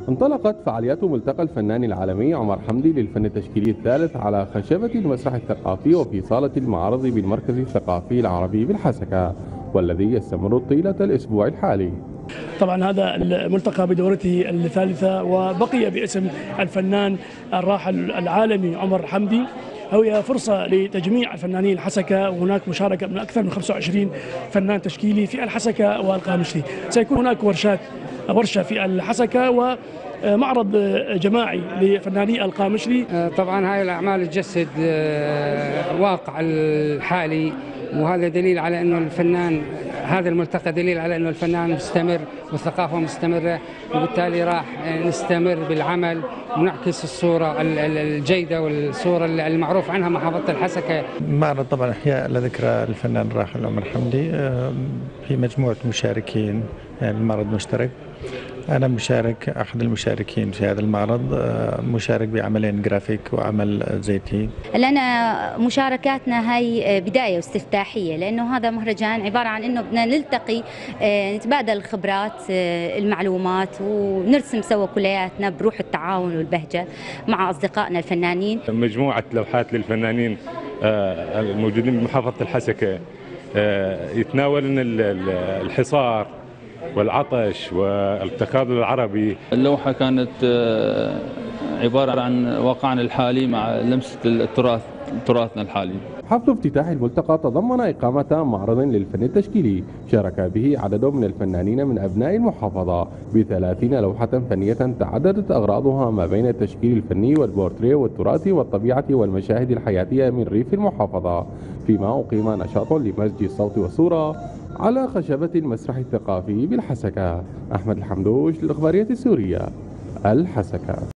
انطلقت فعاليات ملتقى الفنان العالمي عمر حمدي للفن التشكيلي الثالث على خشبة المسرح الثقافي وفي صالة المعارض بالمركز الثقافي العربي بالحسكة، والذي يستمر طيلة الأسبوع الحالي. طبعا هذا الملتقى بدورته الثالثة وبقي باسم الفنان الراحل العالمي عمر حمدي، هي فرصة لتجميع الفنانين الحسكة، وهناك مشاركة من أكثر من 25 فنان تشكيلي في الحسكة والقامشلي. سيكون هناك ورشة في الحسكة ومعرض جماعي لفناني القامشلي. طبعا هاي الأعمال تجسد واقع الحالي، وهذا دليل على أنه الفنان، هذا الملتقى دليل على أنه الفنان مستمر والثقافة مستمرة، وبالتالي راح نستمر بالعمل ونعكس الصورة الجيدة والصورة المعروف عنها محافظة الحسكة. معرض طبعا إحياء لذكرى الفنان الراحل عمر حمدي، في مجموعة مشاركين، يعني المعرض مشترك. أنا مشارك، أحد المشاركين في هذا المعرض، مشارك بعملين جرافيك وعمل زيتي. لنا مشاركاتنا هي بداية واستفتاحية، لأنه هذا مهرجان عبارة عن أنه بدنا نلتقي، نتبادل الخبرات، المعلومات، ونرسم سوا كلياتنا بروح التعاون والبهجة مع أصدقائنا الفنانين. مجموعة لوحات للفنانين الموجودين بمحافظة الحسكة يتناولون الحصار والعطش والتكاظم العربي. اللوحة كانت عبارة عن واقعنا الحالي مع لمسة تراثنا الحالي. حفل افتتاح الملتقى تضمن إقامة معرض للفن التشكيلي شارك به عدد من الفنانين من أبناء المحافظة ب30 لوحة فنية تعددت أغراضها ما بين التشكيل الفني والبورتريه والتراث والطبيعة والمشاهد الحياتية من ريف المحافظة، فيما أقيم نشاط لمزج الصوت والصورة على خشبة المسرح الثقافي بالحسكة. أحمد الحمدوش للإخبارية السورية، الحسكة.